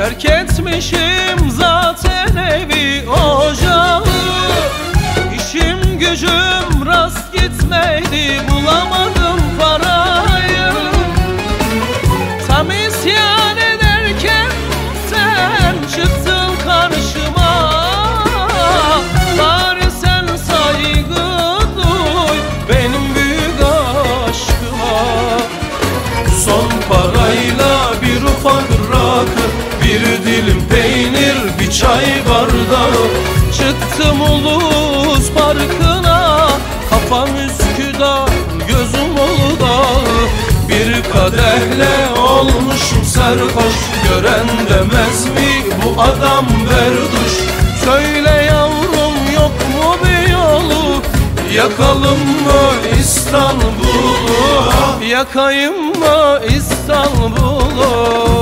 Terk etmişim zaten evi ocağı, İşim gücüm rast gitmedi, bulamadım parayı. Tam isyan ederken sen çıktın karşıma. Bari sen saygı duy benim büyük aşkıma. Son parayla bir ufak rakı, bir dilim peynir, bir çay bardağı. Çıktım Ulus Parkı'na, kafam Üsküdar, gözüm Uludağ. Bir kadehle olmuşum sarhoş, gören demez mi bu adam berduş? Söyle yavrum, yok mu bir yolu, yakalım mı İstanbul'u, yakayım mı İstanbul'u?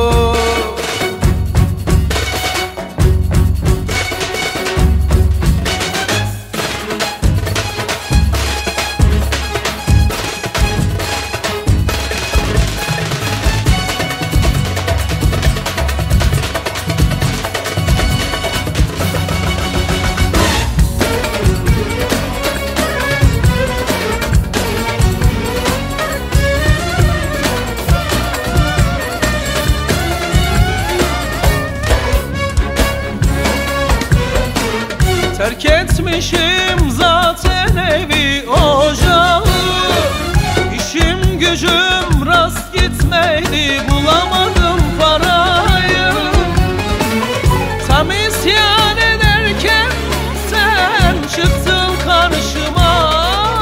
Terk etmişim zaten evi ocağı, İşim gücüm rast gitmedi, bulamadım parayı. Tam isyan ederken sen çıktın karşıma.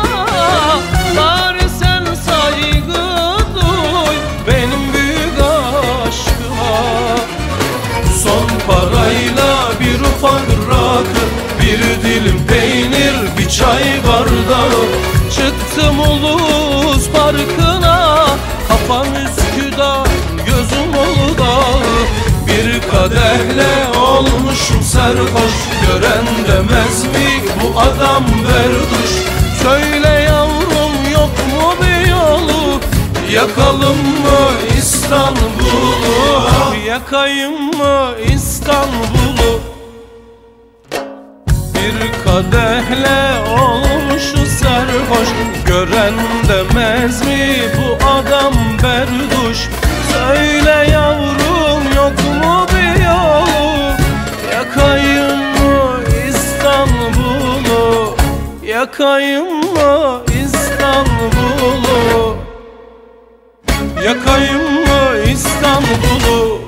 Bari sen saygı duy benim büyük aşkıma. Son parayla bir ufak rakı, bir dilim peynir, bir çay bardağı. Çıktım Ulus Parkı'na, kafam Üsküdar, gözüm Uludağ. Bir kadehle olmuşum sarhoş, gören demez mi bu adam berduş? Söyle yavrum, yok mu bir yolu, yakalım mı İstanbul'u, yakayım mı İstanbul'u? Bir kadehle olmuşu sarhoş, gören demez mi bu adam berduş? Söyle yavrum, yok mu bir yolu, yakayım mı İstanbul'u, yakayım mı İstanbul'u, yakayım mı İstanbul'u?